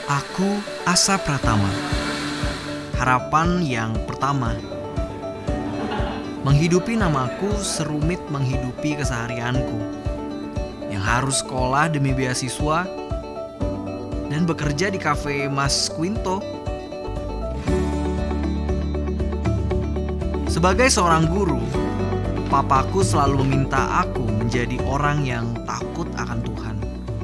Aku Asa Pratama. Harapan yang pertama. Menghidupi namaku serumit menghidupi keseharianku, yang harus sekolah demi beasiswa dan bekerja di kafe Mas Quinto. Sebagai seorang guru, papaku selalu meminta aku menjadi orang yang takut akan Tuhan.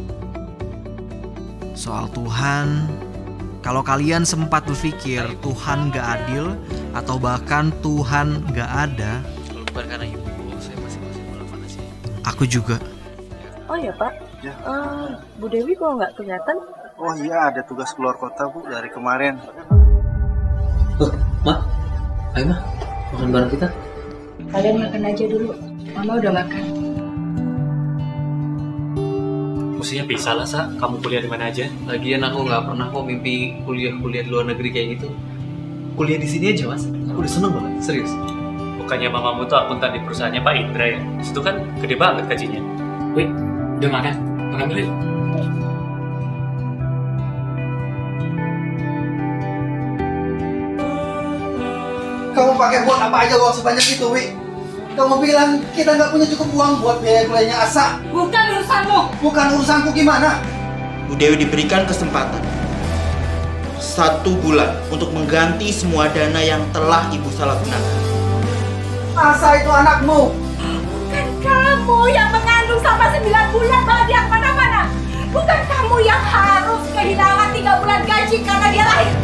Soal Tuhan, kalau kalian sempat berpikir Tuhan gak adil atau bahkan Tuhan gak ada, Kalau bukan karena ibu, saya masih bola panas sih. aku juga. Oh ya Pak, Ya. Bu Dewi kok nggak kelihatan? Oh iya, ada tugas keluar kota Bu dari kemarin. Ma, ayo Ma, makan bareng kita. Kalian makan aja dulu, Mama udah makan. Mestinya bisa lah, Sa. Kamu kuliah di mana aja? Lagian aku nggak pernah kok mimpi kuliah di luar negeri kayak gitu. Kuliah di sini aja Mas, aku udah seneng banget, serius. Bukannya mamamu tuh akuntan di perusahaannya Pak Indra ya? Situ kan gede banget gajinya. Wih, udah makan? Makan dulu yuk. Kamu pakai buat apa aja uang sebanyak itu, Wi? Kamu bilang kita nggak punya cukup uang buat biaya kuliahnya Asa. Bukan urusanmu. Bukan urusanku gimana? Bu Dewi diberikan kesempatan 1 bulan untuk mengganti semua dana yang telah Ibu salah gunakan. Asa itu anakmu. Bukan kamu yang mengandung sampai 9 bulan bawa dia kemana-mana. Bukan kamu yang harus kehilangan 3 bulan gaji karena dia lahir.